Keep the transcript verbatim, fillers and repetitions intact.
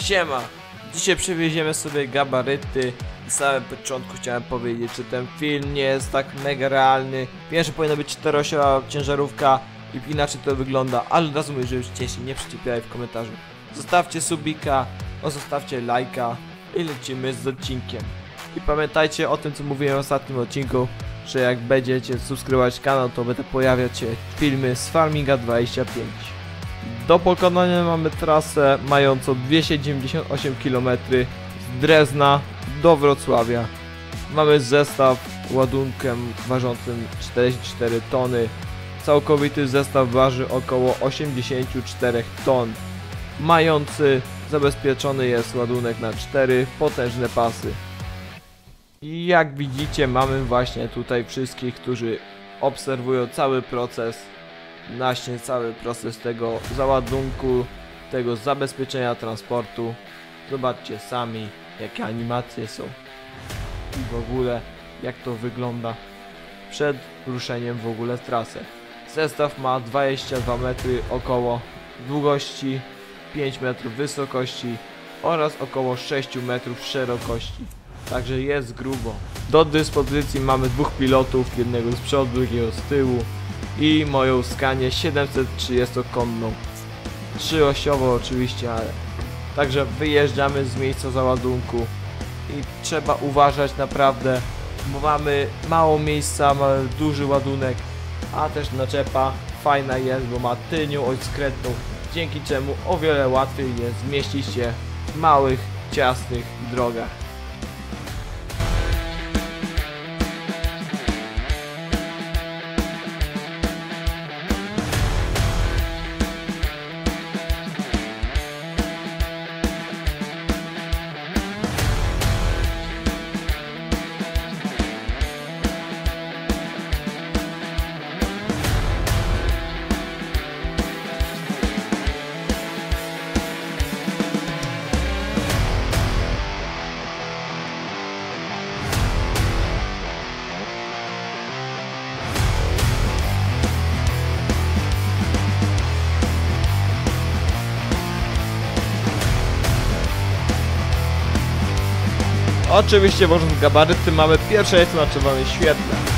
Siema! Dzisiaj przewieziemy sobie gabaryty. Na samym początku chciałem powiedzieć, że ten film nie jest tak mega realny. Wiem, że powinna być czteroosiowa ciężarówka i inaczej to wygląda, ale od razu mówię, że już się nie przyczepiaj w komentarzu. Zostawcie subika, o zostawcie lajka i lecimy z odcinkiem. I pamiętajcie o tym, co mówiłem w ostatnim odcinku, że jak będziecie subskrybować kanał, to będą pojawiać się filmy z Farminga dwadzieścia pięć. Do pokonania mamy trasę mającą dwieście dziewięćdziesiąt osiem kilometrów z Drezna do Wrocławia. Mamy zestaw ładunkiem ważącym czterdzieści cztery tony. Całkowity zestaw waży około osiemdziesiąt cztery ton. Mający zabezpieczony jest ładunek na cztery potężne pasy. I jak widzicie, mamy właśnie tutaj wszystkich, którzy obserwują cały proces. Naśnie cały proces tego załadunku, tego zabezpieczenia transportu. Zobaczcie sami, jakie animacje są i w ogóle jak to wygląda przed ruszeniem w ogóle w trasę. Zestaw ma dwadzieścia dwa metry około długości, pięć metrów wysokości oraz około sześć metrów szerokości. Także jest grubo. Do dyspozycji mamy dwóch pilotów, jednego z przodu, drugiego z tyłu i moją Scanię siedemset trzydziestokonną, trzyosiową oczywiście, ale także wyjeżdżamy z miejsca załadunku i trzeba uważać naprawdę, bo mamy mało miejsca, mamy duży ładunek, a też naczepa fajna jest, bo ma tylnią oś skrętną, dzięki czemu o wiele łatwiej jest zmieścić się w małych, ciasnych drogach. Oczywiście włożąc gabaryty mamy pierwsze jest na czerwonym świetle.